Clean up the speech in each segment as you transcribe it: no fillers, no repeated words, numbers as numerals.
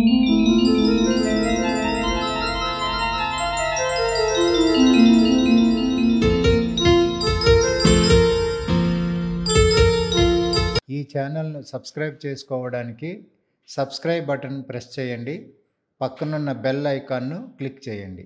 ఈ ఛానల్ను సబ్స్క్రైబ్ చేసుకోవడానికి సబ్స్క్రైబ్ బటన్ ప్రెస్ చేయండి. పక్కనున్న బెల్ ఐకాన్ను క్లిక్ చేయండి.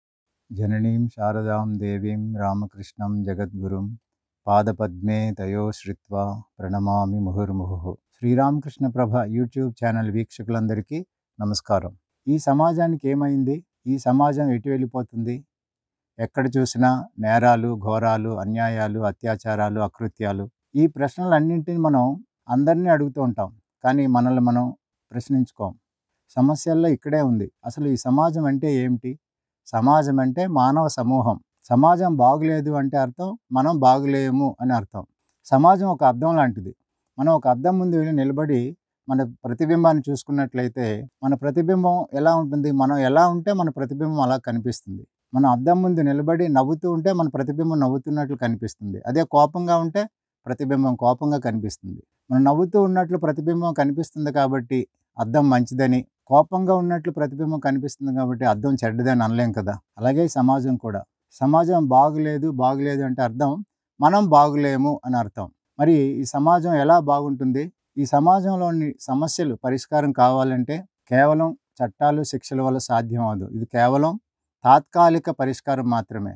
జననీం శారదాం దేవీం రామకృష్ణం జగద్గురుం పాదపద్మే తయోశ్రిత్వా ప్రణమామి ముహుర్ముహు. శ్రీరామకృష్ణ ప్రభ యూట్యూబ్ ఛానల్ వీక్షకులందరికీ నమస్కారం. ఈ సమాజానికి ఏమైంది? ఈ సమాజం ఎటు వెళ్ళిపోతుంది? ఎక్కడ చూసినా నేరాలు, ఘోరాలు, అన్యాయాలు, అత్యాచారాలు, అకృత్యాలు. ఈ ప్రశ్నలన్నింటినీ మనం అందరినీ అడుగుతూ ఉంటాం, కానీ మనల్ని మనం ప్రశ్నించుకోం. సమస్యల్లో ఇక్కడే ఉంది. అసలు ఈ సమాజం అంటే ఏమిటి? సమాజం అంటే మానవ సమూహం. సమాజం బాగులేదు అంటే అర్థం మనం బాగులేము అని అర్థం. సమాజం ఒక అద్దం లాంటిది. మనం ఒక అద్దం ముందు వెళ్ళి నిలబడి మన ప్రతిబింబాన్ని చూసుకున్నట్లయితే మన ప్రతిబింబం ఎలా ఉంటుంది? మనం ఎలా ఉంటే మన ప్రతిబింబం అలా కనిపిస్తుంది. మనం అద్దం ముందు నిలబడి నవ్వుతూ ఉంటే మన ప్రతిబింబం నవ్వుతున్నట్లు కనిపిస్తుంది. అదే కోపంగా ఉంటే ప్రతిబింబం కోపంగా కనిపిస్తుంది. మనం నవ్వుతూ ఉన్నట్లు ప్రతిబింబం కనిపిస్తుంది కాబట్టి అద్దం మంచిదని, కోపంగా ఉన్నట్లు ప్రతిబింబం కనిపిస్తుంది కాబట్టి అద్దం చెడ్డదని అనలేం కదా. అలాగే సమాజం కూడా. సమాజం బాగులేదు అంటే అర్థం మనం బాగులేము అని అర్థం. మరి ఈ సమాజం ఎలా బాగుంటుంది? ఈ సమాజంలోని సమస్యలు పరిష్కారం కావాలంటే కేవలం చట్టాలు, శిక్షల వల్ల సాధ్యం అవ్వదు. ఇది కేవలం తాత్కాలిక పరిష్కారం మాత్రమే.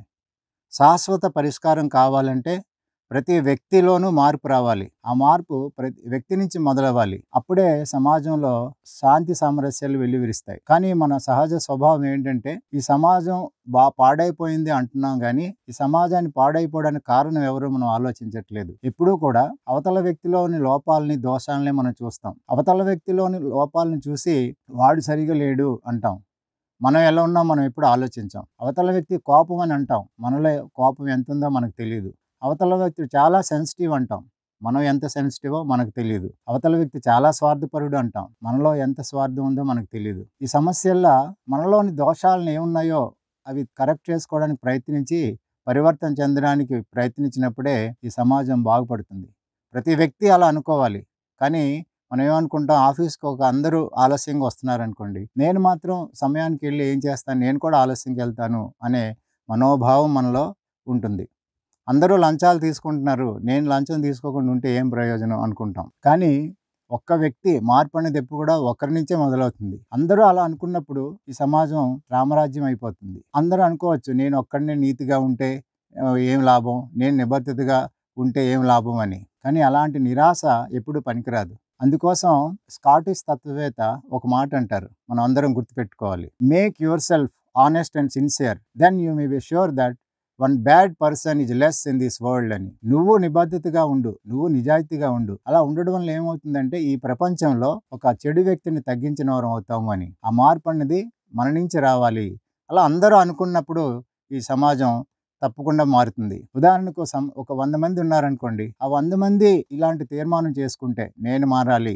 శాశ్వత పరిష్కారం కావాలంటే ప్రతి వ్యక్తిలోనూ మార్పు రావాలి. ఆ మార్పు ప్రతి వ్యక్తి నుంచి మొదలవ్వాలి. అప్పుడే సమాజంలో శాంతి సామరస్యాలు వెల్లివిరుస్తాయి. కానీ మన సహజ స్వభావం ఏంటంటే ఈ సమాజం పాడైపోయింది అంటున్నాం, కానీ ఈ సమాజాన్ని పాడైపోవడానికి కారణం ఎవరో మనం ఆలోచించట్లేదు. ఎప్పుడూ కూడా అవతల వ్యక్తిలోని లోపాలని, దోషాలని మనం చూస్తాం. అవతల వ్యక్తిలోని లోపాలను చూసి వాడు సరిగా లేడు అంటాం. మనం ఎలా ఉన్నా మనం ఎప్పుడు ఆలోచించాం. అవతల వ్యక్తి కోపం అని అంటాం. మనలో కోపం ఎంత ఉందో మనకు తెలియదు. అవతల వ్యక్తి చాలా సెన్సిటివ్ అంటాం. మనం ఎంత సెన్సిటివో మనకు తెలియదు. అవతల వ్యక్తి చాలా స్వార్థపరుడు అంటాం. మనలో ఎంత స్వార్థం ఉందో మనకు తెలియదు. ఈ సమస్యల్లో మనలోని దోషాలను ఏమున్నాయో అవి కరెక్ట్ చేసుకోవడానికి ప్రయత్నించి పరివర్తన చెందడానికి ప్రయత్నించినప్పుడే ఈ సమాజం బాగుపడుతుంది. ప్రతి వ్యక్తి అలా అనుకోవాలి. కానీ మనం ఏమనుకుంటాం, ఆఫీస్కి అందరూ ఆలస్యంగా వస్తున్నారనుకోండి, నేను మాత్రం సమయానికి వెళ్ళి ఏం చేస్తాను, నేను కూడా ఆలస్యంకి వెళ్తాను అనే మనోభావం మనలో ఉంటుంది. అందరూ లంచాలు తీసుకుంటున్నారు, నేను లంచం తీసుకోకుండా ఉంటే ఏం ప్రయోజనం అనుకుంటాం. కానీ ఒక్క వ్యక్తి మార్పు అనేది ఎప్పుడు కూడా ఒకరి నుంచే మొదలవుతుంది. అందరూ అలా అనుకున్నప్పుడు ఈ సమాజం రామరాజ్యం అయిపోతుంది. అందరూ అనుకోవచ్చు, నేను ఒక్కడినే నీతిగా ఉంటే ఏం లాభం, నేను నిబద్ధతగా ఉంటే ఏం లాభం అని. కానీ అలాంటి నిరాశ ఎప్పుడు పనికిరాదు. అందుకోసం స్కాటిష్ తత్వవేత్త ఒక మాట అంటారు, మనం అందరం గుర్తుపెట్టుకోవాలి. మేక్ యువర్ సెల్ఫ్ honest and sincere, then you may be sure that one bad person is less in this world అని. నువ్వు నిబద్ధతగా ఉండు, నువ్వు నిజాయితీగా ఉండు. అలా ఉండడం వల్ల ఏమవుతుందంటే ఈ ప్రపంచంలో ఒక చెడు వ్యక్తిని తగ్గించిన వారం అవుతాము అని. ఆ మార్పు అనేది మన నుంచి రావాలి. అలా అందరూ అనుకున్నప్పుడు ఈ సమాజం తప్పకుండా మారుతుంది. ఉదాహరణకు ఒక 100 మంది ఉన్నారనుకోండి, ఆ 100 మంది ఇలాంటి తీర్మానం చేసుకుంటే నేను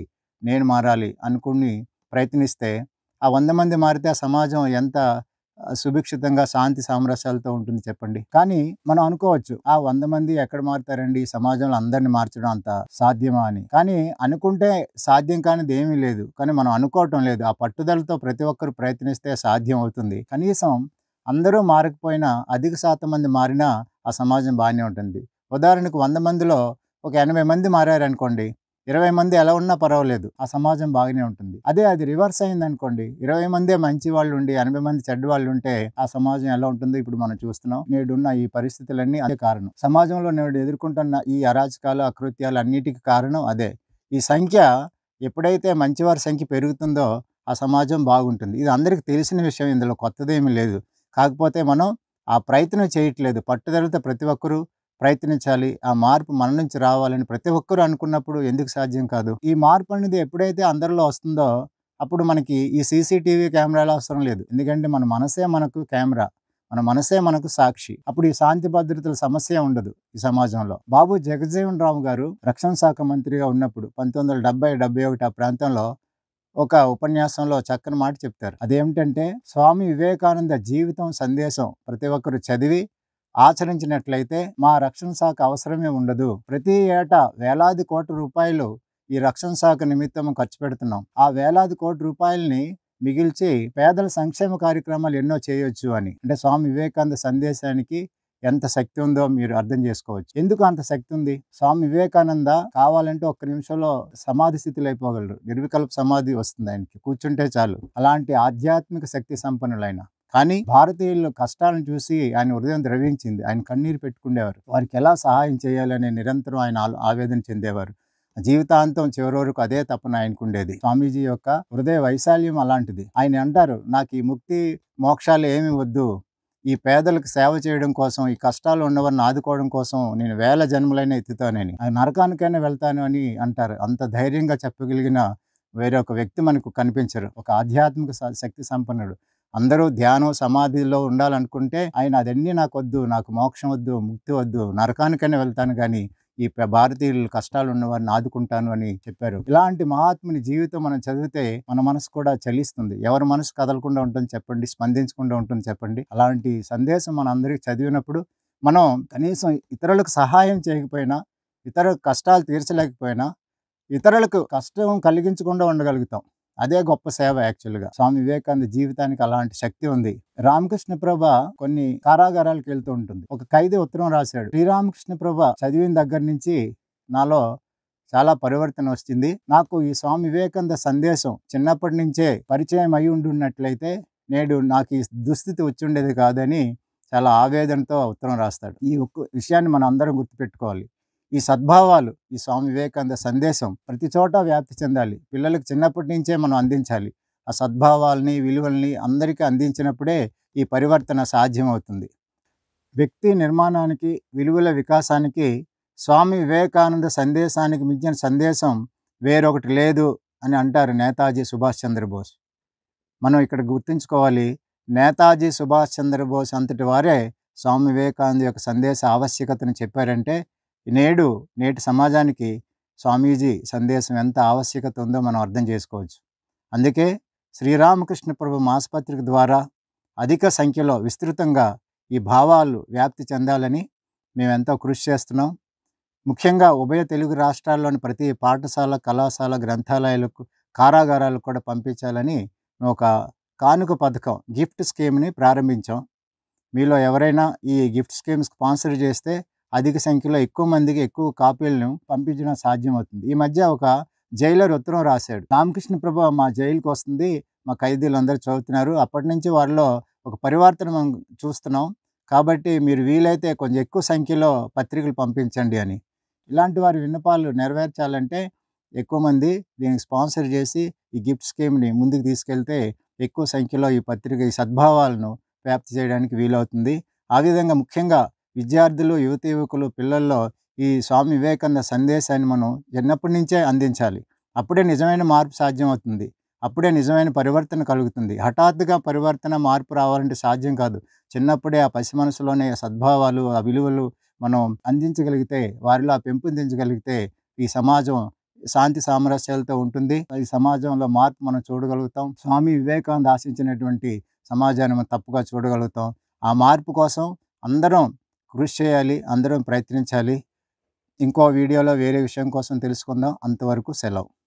మారాలి అనుకుని ప్రయత్నిస్తే ఆ 100 మంది మారితే ఆ సమాజం ఎంత సుభిక్షితంగా శాంతి సామరస్యాలతో ఉంటుంది చెప్పండి. కానీ మనం అనుకోవచ్చు, ఆ 100 మంది ఎక్కడ మారుతారండి, ఈ సమాజంలో అందరిని మార్చడం అంత సాధ్యమా అని. కానీ అనుకుంటే సాధ్యం కానిది ఏమీ లేదు. కానీ మనం అనుకోవటం లేదు. ఆ పట్టుదలతో ప్రతి ఒక్కరు ప్రయత్నిస్తే సాధ్యం అవుతుంది. కనీసం అందరూ మారకపోయినా అధిక శాతం మంది మారినా ఆ సమాజం బాగానే ఉంటుంది. ఉదాహరణకు 100 మందిలో ఒక 80 మంది మారారనుకోండి, 20 మంది ఎలా ఉన్నా పర్వాలేదు, ఆ సమాజం బాగానే ఉంటుంది. అదే అది రివర్స్ అయిందనుకోండి, 20 మందే మంచి వాళ్ళు ఉండి 80 మంది చెడ్డ వాళ్ళు ఉంటే ఆ సమాజం ఎలా ఉంటుందో ఇప్పుడు మనం చూస్తున్నాం. నేడున్న ఈ పరిస్థితులన్నీ అదే కారణం. సమాజంలో నేడు ఎదుర్కొంటున్న ఈ అరాచకాలు, అకృత్యాలు అన్నిటికీ కారణం అదే. ఈ సంఖ్య ఎప్పుడైతే మంచివారి సంఖ్య పెరుగుతుందో ఆ సమాజం బాగుంటుంది. ఇది అందరికీ తెలిసిన విషయం, ఇందులో కొత్తదేమీ లేదు. కాకపోతే మనం ఆ ప్రయత్నం చేయట్లేదు. పట్టుదలతో ప్రతి ఒక్కరూ ప్రయత్నించాలి. ఆ మార్పు మన నుంచి రావాలని ప్రతి ఒక్కరూ అనుకున్నప్పుడు ఎందుకు సాధ్యం కాదు? ఈ మార్పు అనేది ఎప్పుడైతే అందరిలో వస్తుందో అప్పుడు మనకి ఈ సీసీటీవీ కెమెరాలు అవసరం లేదు. ఎందుకంటే మన మనసే మనకు కెమెరా, మన మనసే మనకు సాక్షి. అప్పుడు ఈ శాంతి భద్రతల సమస్య ఉండదు ఈ సమాజంలో. బాబు జగజ్జీవన్ రామ్ గారు రక్షణ శాఖ మంత్రిగా ఉన్నప్పుడు 1970-71 ఆ ప్రాంతంలో ఒక ఉపన్యాసంలో చక్కని మాట చెప్తారు. అదేమిటంటే, స్వామి వివేకానంద జీవితం సందేశం ప్రతి ఒక్కరు చదివి ఆచరించినట్లయితే మా రక్షణ శాఖ అవసరమే ఉండదు. ప్రతి ఏటా వేలాది కోట్ల రూపాయలు ఈ రక్షణ శాఖ నిమిత్తం ఖర్చు పెడుతున్నాం. ఆ వేలాది కోట్ల రూపాయలని మిగిల్చి పేదల సంక్షేమ కార్యక్రమాలు ఎన్నో చేయొచ్చు అని. అంటే స్వామి వివేకానంద సందేశానికి ఎంత శక్తి ఉందో మీరు అర్థం చేసుకోవచ్చు. ఎందుకు అంత శక్తి ఉంది? స్వామి వివేకానంద కావాలంటే ఒక్క నిమిషంలో సమాధి స్థితిలో అయిపోగలరు. నిర్వికల్ప సమాధి వస్తుంది ఆయనకి, కూర్చుంటే చాలు. అలాంటి ఆధ్యాత్మిక శక్తి సంపన్నులైన. కానీ భారతీయుల కష్టాలను చూసి ఆయన హృదయం ద్రవించింది. ఆయన కన్నీరు పెట్టుకునేవారు. వారికి ఎలా సహాయం చేయాలనే నిరంతరం ఆయన ఆవేదన చెందేవారు. జీవితాంతం చివరి వరకు అదే తపన ఆయనకుండేది. స్వామీజీ యొక్క హృదయ వైశాల్యం అలాంటిది. ఆయన అంటారు, నాకు ఈ ముక్తి మోక్షాలు ఏమి వద్దు, ఈ పేదలకు సేవ చేయడం కోసం, ఈ కష్టాలు ఉన్నవారిని ఆదుకోవడం కోసం నేను వేల జన్మలైనా ఎత్తుతానని, నరకానికైనా వెళ్తాను అని అంటారు. అంత ధైర్యంగా చెప్పగలిగిన వేరొక వ్యక్తి మనకు కనిపించరు. ఒక ఆధ్యాత్మిక శక్తి సంపన్నుడు. అందరూ ధ్యానం సమాధిలో ఉండాలనుకుంటే ఆయన అదన్నీ నాకు వద్దు, నాకు మోక్షం వద్దు, ముక్తి వద్దు, నరకానికైనా వెళ్తాను కానీ ఈ భారతీయుల కష్టాలు ఉన్న వారిని ఆదుకుంటాను అని చెప్పారు. ఇలాంటి మహాత్ముని జీవితం మనం చదివితే మన మనసు కూడా చలిస్తుంది. ఎవరి మనసు కదలకుండా ఉంటుంది చెప్పండి, స్పందించకుండా ఉంటుంది చెప్పండి. అలాంటి సందేశం మన అందరికీ చదివినప్పుడు మనం కనీసం ఇతరులకు సహాయం చేయకపోయినా, ఇతరుల కష్టాలు తీర్చలేకపోయినా, ఇతరులకు కష్టం కలిగించకుండా ఉండగలుగుతాం. అదే గొప్ప సేవ యాక్చువల్గా. స్వామి వివేకానంద జీవితానికి అలాంటి శక్తి ఉంది. రామకృష్ణ ప్రభ కొన్ని కారాగారాలకు వెళ్తూ ఉంటుంది. ఒక ఖైదీ ఉత్తరం రాశాడు. శ్రీరామకృష్ణ ప్రభ చదివిన దగ్గర నుంచి నాలో చాలా పరివర్తన వచ్చింది. నాకు ఈ స్వామి వివేకానంద సందేశం చిన్నప్పటి నుంచే పరిచయం అయి ఉండున్నట్లయితే నేడు నాకు ఈ దుస్థితి వచ్చి ఉండేది కాదని చాలా ఆవేదనతో ఉత్తరం రాస్తాడు. ఈ ఒక్క విషయాన్ని మనం అందరం గుర్తుపెట్టుకోవాలి. ఈ సద్భావాలు, ఈ స్వామి వివేకానంద సందేశం ప్రతి చోట వ్యాప్తి చెందాలి. పిల్లలకు చిన్నప్పటి నుంచే మనం అందించాలి. ఆ సద్భావాల్ని, విలువల్ని అందరికీ అందించినప్పుడే ఈ పరివర్తన సాధ్యమవుతుంది. వ్యక్తి నిర్మాణానికి, విలువల వికాసానికి స్వామి వివేకానంద సందేశానికి మించిన సందేశం వేరొకటి లేదు అని అంటారు నేతాజీ సుభాష్ చంద్రబోస్. మనం ఇక్కడ గుర్తుంచుకోవాలి, నేతాజీ సుభాష్ చంద్రబోస్ అంతటి వారే స్వామి వివేకానంద యొక్క సందేశ ఆవశ్యకతను చెప్పారంటే నేటి సమాజానికి స్వామీజీ సందేశం ఎంత ఆవశ్యకత ఉందో మనం అర్థం చేసుకోవచ్చు. అందుకే శ్రీరామకృష్ణ ప్రభు మాసపత్రిక ద్వారా అధిక సంఖ్యలో విస్తృతంగా ఈ భావాలు వ్యాప్తి చెందాలని మేమెంతో కృషి చేస్తున్నాం. ముఖ్యంగా ఉభయ తెలుగు రాష్ట్రాల్లోని ప్రతి పాఠశాల, కళాశాల, గ్రంథాలయాలకు, కారాగారాలకు కూడా పంపించాలని మేము ఒక కానుక పథకం, గిఫ్ట్ స్కీమ్ని ప్రారంభించాం. మీలో ఎవరైనా ఈ గిఫ్ట్ స్కీమ్ స్పాన్సర్ చేస్తే అధిక సంఖ్యలో ఎక్కువ మందికి ఎక్కువ కాపీలను పంపించడం సాధ్యమవుతుంది. ఈ మధ్య ఒక జైలర్ ఉత్తరం రాశాడు. రామకృష్ణ ప్రభు మా జైలుకి వస్తుంది, మా ఖైదీలందరూ చదువుతున్నారు, అప్పటి నుంచి వారిలో ఒక పరివర్తన మనం చూస్తున్నాం, కాబట్టి మీరు వీలైతే కొంచెం ఎక్కువ సంఖ్యలో పత్రికలు పంపించండి అని. ఇలాంటి వారి విన్నపాలు నెరవేర్చాలంటే ఎక్కువ మంది దీనికి స్పాన్సర్ చేసి ఈ గిఫ్ట్ స్కీమ్ని ముందుకు తీసుకెళ్తే ఎక్కువ సంఖ్యలో ఈ పత్రిక, ఈ సద్భావాలను వ్యాప్తి చేయడానికి వీలవుతుంది. ఆ విధంగా ముఖ్యంగా విద్యార్థులు, యువకులు, పిల్లల్లో ఈ స్వామి వివేకానంద సందేశాన్ని మనం చిన్నప్పటి నుంచే అందించాలి. అప్పుడే నిజమైన మార్పు సాధ్యమవుతుంది. అప్పుడే నిజమైన పరివర్తన కలుగుతుంది. హఠాత్తుగా పరివర్తన, మార్పు రావాలంటే సాధ్యం కాదు. చిన్నప్పుడే ఆ పసి మనసులోనే సద్భావాలు, ఆ విలువలు మనం అందించగలిగితే, వారిలో పెంపొందించగలిగితే ఈ సమాజం శాంతి సామరస్యాలతో ఉంటుంది. ఈ సమాజంలో మార్పు మనం చూడగలుగుతాం. స్వామి వివేకానంద ఆశించినటువంటి సమాజాన్ని మనం తప్పుగా చూడగలుగుతాం. ఆ మార్పు కోసం అందరం కృషి చేయాలి, అందరం ప్రయత్నించాలి. ఇంకో వీడియోలో వేరే విషయం కోసం తెలుసుకుందాం. అంతవరకు సెలవు.